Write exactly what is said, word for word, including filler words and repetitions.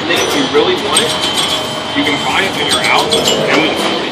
then if you really want it, you can buy it when you're out, and we can